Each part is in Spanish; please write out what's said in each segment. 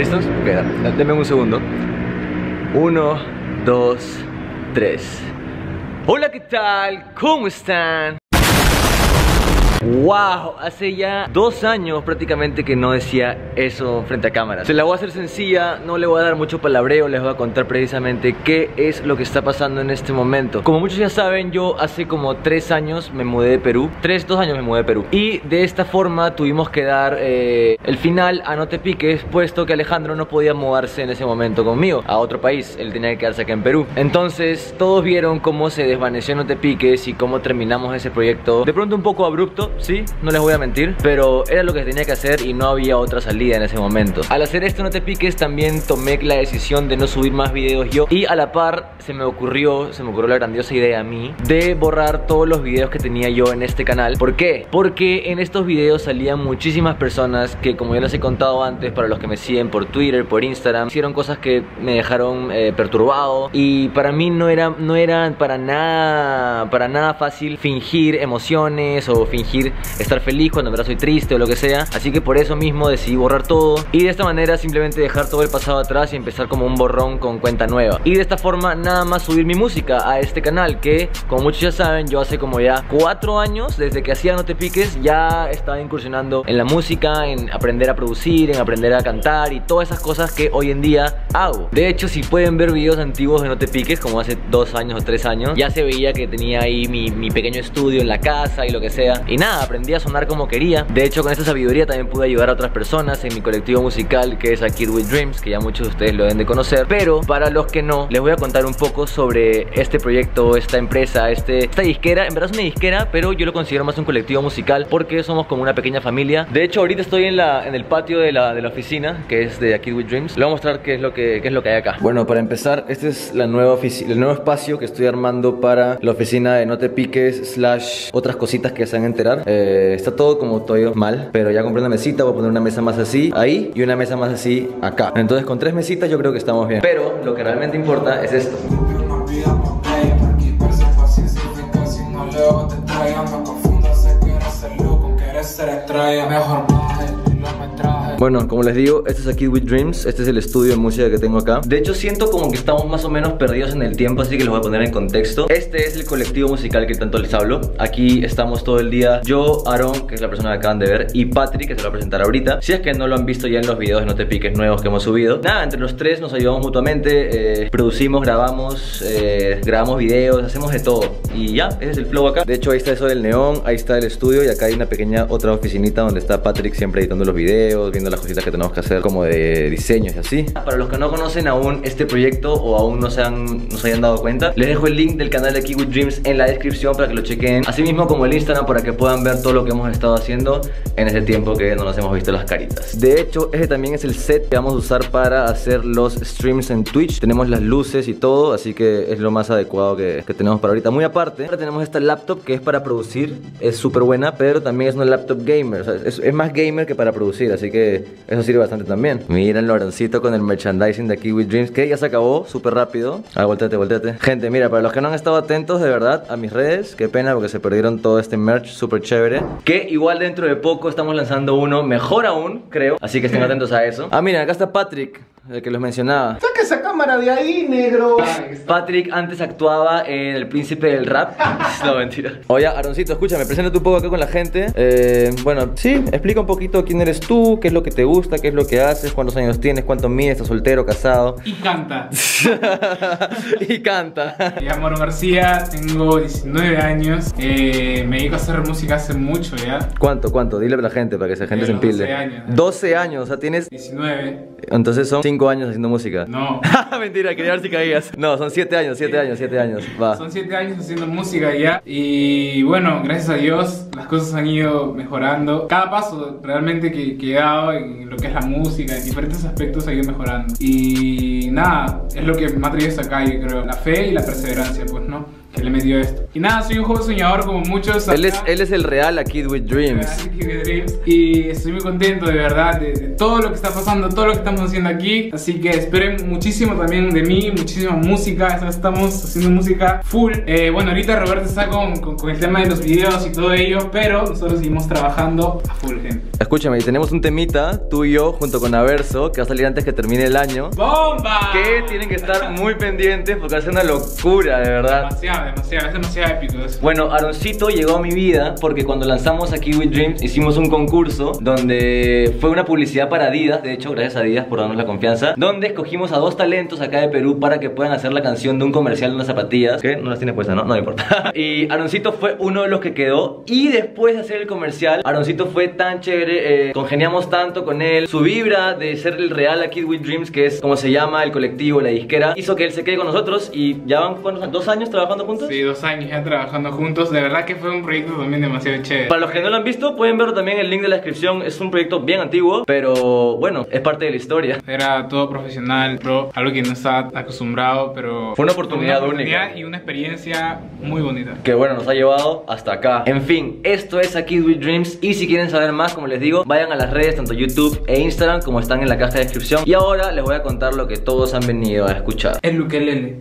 ¿Listos? Ok, denme un segundo. 1, 2, 3. Hola, ¿qué tal? ¿Cómo están? Wow, hace ya 2 años prácticamente que no decía eso frente a cámara. Se la voy a hacer sencilla, no le voy a dar mucho palabreo, les voy a contar precisamente qué es lo que está pasando en este momento. Como muchos ya saben, yo hace como 3 años me mudé de Perú. 2 años me mudé de Perú. Y de esta forma tuvimos que dar el final a No Te Piques, puesto que Alejandro no podía mudarse en ese momento conmigo a otro país. Él tenía que quedarse acá en Perú. Entonces todos vieron cómo se desvaneció No Te Piques y cómo terminamos ese proyecto. De pronto un poco abrupto, sí, no les voy a mentir, pero era lo que tenía que hacer y no había otra salida en ese momento. Al hacer esto No Te Piques también tomé la decisión de no subir más videos yo, y a la par se me ocurrió la grandiosa idea a mí de borrar todos los videos que tenía yo en este canal. ¿Por qué? Porque en estos videos salían muchísimas personas que, como ya les he contado antes, para los que me siguen por Twitter, por Instagram, hicieron cosas que me dejaron perturbado, y para mí no era para nada fácil fingir emociones o fingir estar feliz cuando en verdad soy triste o lo que sea. Así que por eso mismo decidí borrar todo y de esta manera simplemente dejar todo el pasado atrás y empezar como un borrón con cuenta nueva. Y de esta forma nada más subir mi música a este canal, que como muchos ya saben, yo hace como ya 4 años, desde que hacía No Te Piques, ya estaba incursionando en la música, en aprender a producir, en aprender a cantar y todas esas cosas que hoy en día hago. De hecho, si pueden ver videos antiguos de No Te Piques, como hace 2 años o 3 años, ya se veía que tenía ahí mi pequeño estudio en la casa y lo que sea. Y nada, aprendí a sonar como quería. De hecho, con esta sabiduría también pude ayudar a otras personas en mi colectivo musical, que es A Kid With Dreams, que ya muchos de ustedes lo deben de conocer. Pero para los que no, les voy a contar un poco sobre este proyecto, esta empresa, esta disquera. En verdad es una disquera, pero yo lo considero más un colectivo musical porque somos como una pequeña familia. De hecho, ahorita estoy en el patio de la oficina, que es de A Kid With Dreams. Les voy a mostrar qué es lo que hay acá. Bueno, para empezar, este es el nuevo espacio que estoy armando para la oficina de No Te Piques / otras cositas que se van a enterar. Está todo como todo mal, pero ya compré una mesita, voy a poner una mesa más así ahí y una mesa más así acá. Entonces con 3 mesitas yo creo que estamos bien. Pero lo que realmente importa es esto. Bueno, como les digo, este es A Kid With Dreams. Este es el estudio de música que tengo acá. De hecho, siento como que estamos más o menos perdidos en el tiempo, así que los voy a poner en contexto. Este es el colectivo musical que tanto les hablo. Aquí estamos todo el día yo, Aaron, que es la persona que acaban de ver, y Patrick, que se lo va a presentar ahorita, si es que no lo han visto ya en los videos de No Te Piques nuevos que hemos subido. Nada, entre los 3 nos ayudamos mutuamente, producimos, grabamos videos, hacemos de todo. Y ya, ese es el flow acá. De hecho, ahí está eso del neón, ahí está el estudio, y acá hay una pequeña otra oficinita donde está Patrick siempre editando los videos, viendo las cositas que tenemos que hacer como de diseños y así. Para los que no conocen aún este proyecto o aún no se hayan dado cuenta, les dejo el link del canal de A Kid With Dreams en la descripción para que lo chequen, así mismo como el Instagram, para que puedan ver todo lo que hemos estado haciendo en ese tiempo que no nos hemos visto las caritas. De hecho, ese también es el set que vamos a usar para hacer los streams en Twitch. Tenemos las luces y todo, así que es lo más adecuado que tenemos para ahorita. Muy aparte, ahora tenemos esta laptop que es para producir, es súper buena, pero también es una laptop gamer, o sea, es más gamer que para producir, así que eso sirve bastante también. Miren Lorencito con el merchandising de A Kid With Dreams, que ya se acabó súper rápido. Volteate. Gente, mira, para los que no han estado atentos de verdad a mis redes, qué pena porque se perdieron todo este merch súper chévere, que igual dentro de poco estamos lanzando uno mejor aún, creo, así que estén atentos a eso. Ah, miren, acá está Patrick, el que los mencionaba. ¡Saca esa cámara de ahí, negro! Patrick antes actuaba en El Príncipe del Rap. No, mentira. Oye, Aaroncito, escúchame, preséntate un poco acá con la gente. Bueno, sí, explica un poquito quién eres tú, qué es lo que te gusta, qué es lo que haces, cuántos años tienes, cuánto mides, estás soltero, casado. Y canta. Y canta. Me llamo Aaron García, tengo 19 años. Me dedico a hacer música hace mucho ya. ¿Cuánto? Dile a la gente para que esa gente se empile. 12 años. 12 años, o sea, tienes 19. Entonces son 5 años haciendo música. No. Mentira, quería ver si caías. No, son 7 años. Va. Son 7 años haciendo música ya. Y bueno, gracias a Dios las cosas han ido mejorando. Cada paso realmente que he dado en lo que es la música, en diferentes aspectos ha ido mejorando. Y nada, es lo que me ha traído hasta acá, yo creo. La fe y la perseverancia, pues, ¿no? Que le metió esto. Y nada, soy un joven soñador como muchos acá. Él es el real A Kid With Dreams. Y estoy muy contento de verdad de todo lo que está pasando, todo lo que estamos haciendo aquí. Así que esperen muchísimo también de mí, muchísima música. Estamos haciendo música full. Bueno, ahorita Roberto está con el tema de los videos y todo ello, pero nosotros seguimos trabajando a full, gente. Escúchame, y tenemos un temita, tú y yo, junto con Averso, que va a salir antes que termine el año. ¡Bomba! Que tienen que estar muy pendientes porque va a ser una locura, de verdad. Es demasiado épico eso. Bueno, Aaroncito llegó a mi vida porque cuando lanzamos aquí With Dreams hicimos un concurso donde fue una publicidad para Adidas, de hecho, gracias a Adidas por darnos la confianza, donde escogimos a 2 talentos acá de Perú para que puedan hacer la canción de un comercial de unas zapatillas, que no las tiene puestas, ¿no? No me importa. Y Aaroncito fue uno de los que quedó, y después de hacer el comercial, Aaroncito fue tan chévere, congeniamos tanto con él, su vibra de ser el real Kid With Dreams, que es como se llama el colectivo, la disquera, hizo que él se quede con nosotros y ya van, ¿cuántos? 2 años trabajando juntos. Sí, 2 años ya trabajando juntos. De verdad que fue un proyecto también demasiado chévere. Para los que no lo han visto, pueden ver también el link de la descripción. Es un proyecto bien antiguo, pero bueno, es parte de la historia. Era todo profesional, algo que no estaba acostumbrado, pero fue una oportunidad única y una experiencia muy bonita, que bueno, nos ha llevado hasta acá. En fin, esto es Kid With Dreams. Y si quieren saber más, como les digo, vayan a las redes, tanto YouTube e Instagram, como están en la caja de descripción. Y ahora les voy a contar lo que todos han venido a escuchar. El ukelele.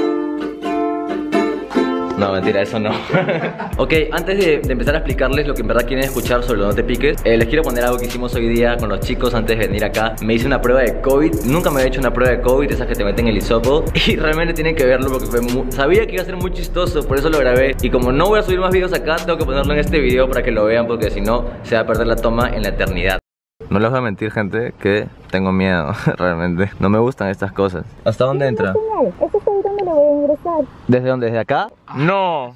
No, mentira, eso no. Ok, antes de empezar a explicarles lo que en verdad quieren escuchar sobre lo No Te Piques, les quiero poner algo que hicimos hoy día con los chicos antes de venir acá. Me hice una prueba de COVID. Nunca me había hecho una prueba de COVID, esas que te meten el hisopo. Y realmente tienen que verlo porque sabía que iba a ser muy chistoso, por eso lo grabé. Y como no voy a subir más videos acá, tengo que ponerlo en este video para que lo vean, porque si no, se va a perder la toma en la eternidad. No les voy a mentir, gente, que tengo miedo, realmente. No me gustan estas cosas. ¿Hasta dónde entra? Eso es ahí donde lo voy a ingresar. ¿Desde dónde? ¿Desde acá? ¡No!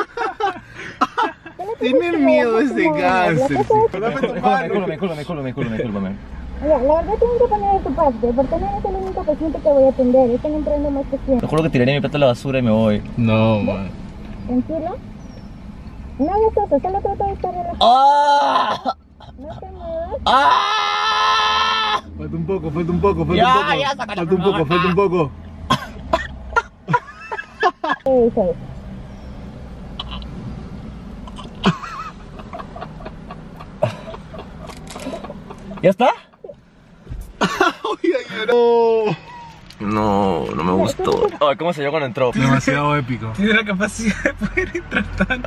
Tiene miedo ese cáncer. Discúlpame. Mira, la verdad tienes que poner de tu parte, porque no eres el único paciente que voy a atender. Están entrando más pacientes. Te juro que tiraría mi plato a la basura y me voy. No, man. ¿Tranquilo? No hagas eso, solo trata de estar relajado. ¡Ah! No te muevas. ¡Ah! Falta un poco. Falta un poco. Eso es. ¿Ya está? No. No me gustó. Ay, ¿cómo se dio cuando entró? Demasiado épico. Tiene la capacidad de poder entrar tanto.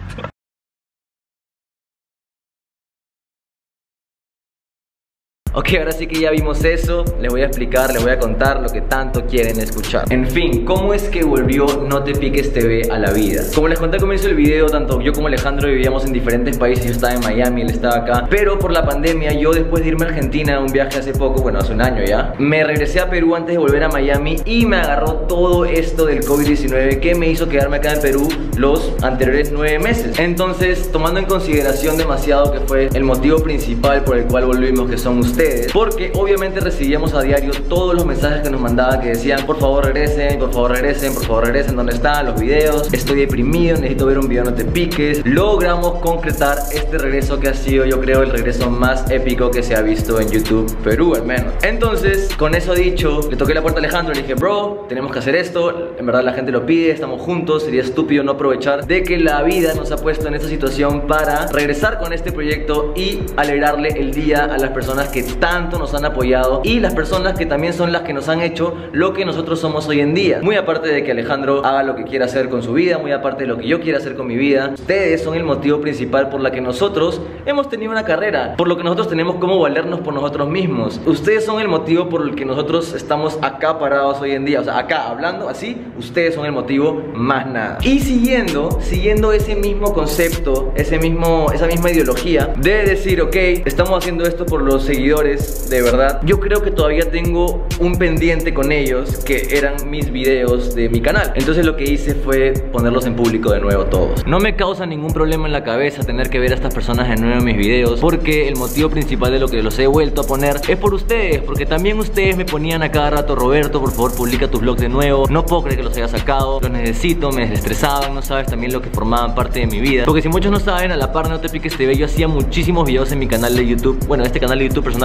Ok, ahora sí que ya vimos eso, les voy a explicar, les voy a contar lo que tanto quieren escuchar. En fin, ¿cómo es que volvió No Te Piques TV a la vida? Como les conté al comienzo del video, tanto yo como Alejandro vivíamos en diferentes países. Yo estaba en Miami, él estaba acá. Pero por la pandemia, yo después de irme a Argentina, un viaje hace poco, bueno, hace un año ya, me regresé a Perú antes de volver a Miami y me agarró todo esto del COVID-19 que me hizo quedarme acá en Perú los anteriores 9 meses. Entonces, tomando en consideración demasiado que fue el motivo principal por el cual volvimos, que son ustedes, porque obviamente recibíamos a diario todos los mensajes que nos mandaban que decían: por favor regresen, por favor regresen, por favor regresen, ¿dónde están los videos? Estoy deprimido, necesito ver un video, no te piques. Logramos concretar este regreso que ha sido, yo creo, el regreso más épico que se ha visto en YouTube Perú, al menos. Entonces, con eso dicho, le toqué la puerta a Alejandro y le dije: bro, tenemos que hacer esto, en verdad la gente lo pide, estamos juntos, sería estúpido no aprovechar de que la vida nos ha puesto en esta situación para regresar con este proyecto y alegrarle el día a las personas que tanto nos han apoyado y las personas que también son las que nos han hecho lo que nosotros somos hoy en día. Muy aparte de que Alejandro haga lo que quiera hacer con su vida, muy aparte de lo que yo quiera hacer con mi vida, ustedes son el motivo principal por la que nosotros hemos tenido una carrera, por lo que nosotros tenemos cómo valernos por nosotros mismos. Ustedes son el motivo por el que nosotros estamos acá parados hoy en día, o sea, acá hablando así, ustedes son el motivo, más nada. Y siguiendo ese mismo concepto, esa misma ideología de decir: ok, estamos haciendo esto por los seguidores, de verdad, yo creo que todavía tengo un pendiente con ellos, que eran mis videos de mi canal. Entonces lo que hice fue ponerlos en público de nuevo todos. No me causa ningún problema en la cabeza tener que ver a estas personas de nuevo en mis videos, porque el motivo principal de lo que los he vuelto a poner es por ustedes, porque también ustedes me ponían a cada rato: Roberto, por favor publica tus vlogs de nuevo, no puedo creer que los haya sacado, los necesito, me desestresaban, no sabes también lo que formaban parte de mi vida. Porque si muchos no saben, a la par de No Te Piques TV yo hacía muchísimos videos en mi canal de YouTube, bueno, este canal de YouTube personal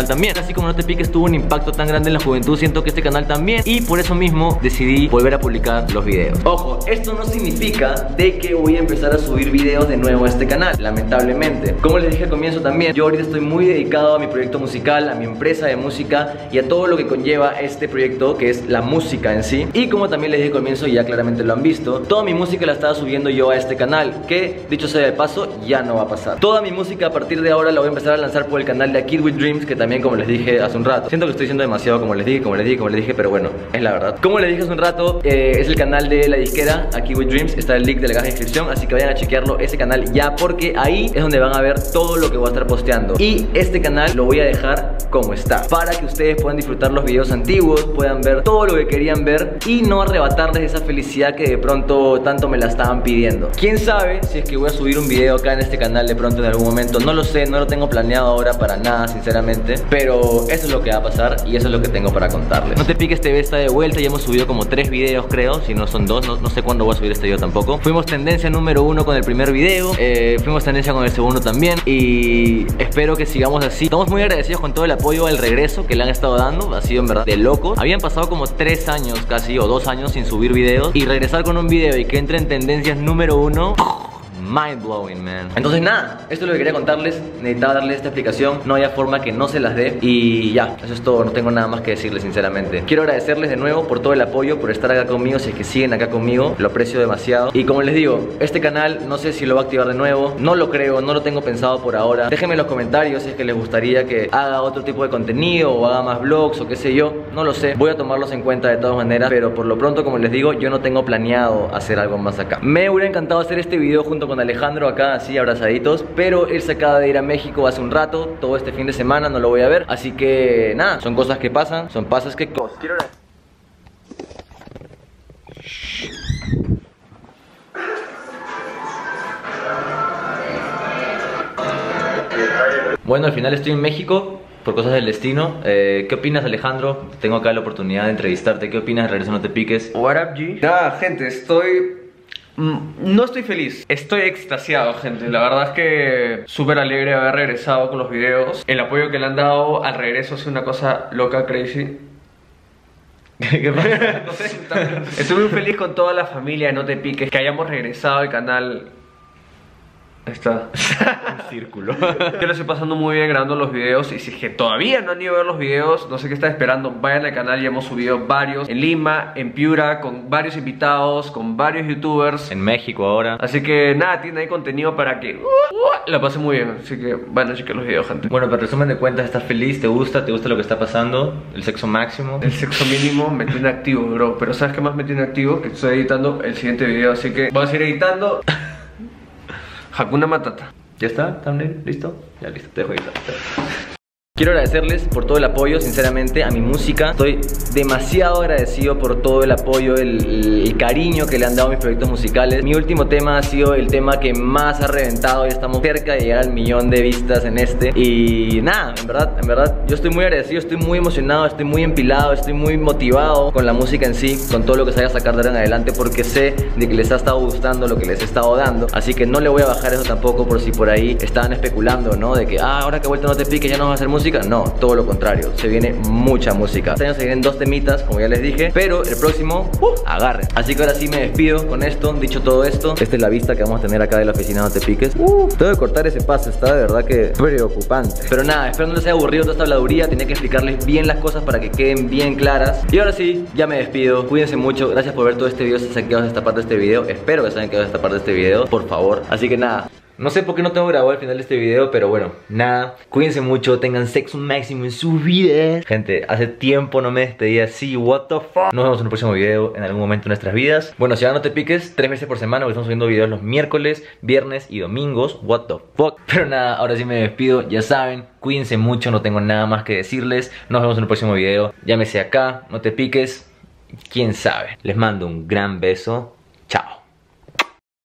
también. Así como No Te Piques tuvo un impacto tan grande en la juventud, siento que este canal también, y por eso mismo decidí volver a publicar los videos. Ojo, esto no significa de que voy a empezar a subir videos de nuevo a este canal, lamentablemente. Como les dije al comienzo también, yo ahorita estoy muy dedicado a mi proyecto musical, a mi empresa de música y a todo lo que conlleva este proyecto, que es la música en sí. Y como también les dije al comienzo, y ya claramente lo han visto, toda mi música la estaba subiendo yo a este canal, que dicho sea de paso, ya no va a pasar. Toda mi música a partir de ahora la voy a empezar a lanzar por el canal de A Kid With Dreams, que también, como les dije hace un rato, siento que estoy diciendo demasiado como les dije, pero bueno, es la verdad. Como les dije hace un rato, es el canal de la disquera A Kid With Dreams, está el link de la caja de descripción, así que vayan a chequearlo, ese canal ya, porque ahí es donde van a ver todo lo que voy a estar posteando. Y este canal lo voy a dejar como está, para que ustedes puedan disfrutar los videos antiguos, puedan ver todo lo que querían ver y no arrebatarles esa felicidad que de pronto tanto me la estaban pidiendo. Quién sabe si es que voy a subir un video acá en este canal de pronto en algún momento, no lo sé, no lo tengo planeado ahora para nada, sinceramente, pero eso es lo que va a pasar y eso es lo que tengo para contarles. No Te Piques TV está de vuelta, ya hemos subido como 3 videos creo, si no son 2, no sé cuándo voy a subir este video tampoco. Fuimos tendencia número 1 con el primer video, fuimos tendencia con el segundo también, y espero que sigamos así. Estamos muy agradecidos con todo el apoyo al regreso que le han estado dando, ha sido en verdad de locos. Habían pasado como 3 años casi, o 2 años sin subir videos, y regresar con un video y que entre en tendencias número 1, mind blowing, man. Entonces nada, esto es lo que quería contarles. Necesitaba darles esta explicación, no haya forma que no se las dé. Y ya, eso es todo, no tengo nada más que decirles sinceramente. Quiero agradecerles de nuevo por todo el apoyo, por estar acá conmigo, si es que siguen acá conmigo, lo aprecio demasiado. Y como les digo, este canal no sé si lo va a activar de nuevo, no lo creo, no lo tengo pensado por ahora. Déjenme en los comentarios si es que les gustaría que haga otro tipo de contenido, o haga más vlogs, o qué sé yo, no lo sé. Voy a tomarlos en cuenta de todas maneras, pero por lo pronto, como les digo, yo no tengo planeado hacer algo más acá. Me hubiera encantado hacer este video junto con Alejandro acá, así abrazaditos, pero él se acaba de ir a México hace un rato, todo este fin de semana no lo voy a ver, así que nada, son cosas que pasan, son pasas que quiero. Bueno, al final estoy en México por cosas del destino. ¿Qué opinas, Alejandro? Tengo acá la oportunidad de entrevistarte. ¿Qué opinas de Regreso No Te Piques? What up, G? Nada, gente, no estoy feliz, estoy extasiado, gente. La verdad es que súper alegre de haber regresado con los videos. El apoyo que le han dado al regreso es una cosa loca, crazy. ¿Qué pasa? No sé, estoy muy feliz con toda la familia de No Te Piques, que hayamos regresado al canal. Está un círculo. Yo lo estoy pasando muy bien grabando los videos. Y si es que todavía no han ido a ver los videos, no sé qué están esperando, vayan al canal. Ya hemos subido varios en Lima, en Piura, con varios invitados, con varios youtubers. En México ahora. Así que nada, tiene ahí contenido para que la pasen muy bien. Así que vayan a checar los videos, gente. Bueno, pero resumen de cuentas, ¿estás feliz? ¿Te gusta lo que está pasando? ¿El sexo máximo? El sexo mínimo me tiene activo, bro. Pero ¿sabes qué más me tiene activo? Que estoy editando el siguiente video. Así que voy a seguir editando. Hakuna Matata. ¿Ya está? ¿Thumbnail? ¿Listo? Ya listo, te dejo editar. Quiero agradecerles por todo el apoyo, sinceramente, a mi música. Estoy demasiado agradecido por todo el apoyo, el cariño que le han dado a mis proyectos musicales. Mi último tema ha sido el tema que más ha reventado y estamos cerca de llegar al 1.000.000 de vistas en este. Y nada, en verdad, yo estoy muy agradecido, estoy muy emocionado, estoy muy empilado, estoy muy motivado con la música en sí, con todo lo que se vaya a sacar de ahora en adelante, porque sé de que les ha estado gustando lo que les he estado dando. Así que no le voy a bajar eso tampoco, por si por ahí estaban especulando, ¿no? De que, ahora que ha vuelto No Te Piques ya no vamos a hacer música. No, todo lo contrario, se viene mucha música. Este año se vienen 2 temitas, como ya les dije, pero el próximo, agarren. Así que ahora sí me despido con esto. Dicho todo esto, esta es la vista que vamos a tener acá de la oficina No Te Piques. Tengo que cortar ese paso, está de verdad que preocupante. Pero nada, espero no les haya aburrido toda esta habladuría. Tenía que explicarles bien las cosas para que queden bien claras. Y ahora sí, ya me despido. Cuídense mucho, gracias por ver todo este video. Si se han quedado hasta esta parte de este video, espero que se hayan quedado hasta esta parte de este video, por favor. Así que nada, no sé por qué no tengo grabado al final de este video, pero bueno, nada, cuídense mucho, tengan sexo máximo en su vida. Gente, hace tiempo no me despedía así, what the fuck. Nos vemos en un próximo video en algún momento de nuestras vidas. Bueno, si ahora No Te Piques, 3 veces por semana, porque estamos subiendo videos los miércoles, viernes y domingos, what the fuck. Pero nada, ahora sí me despido, ya saben, cuídense mucho, no tengo nada más que decirles. Nos vemos en un próximo video, llámese acá, No Te Piques, quién sabe. Les mando un gran beso.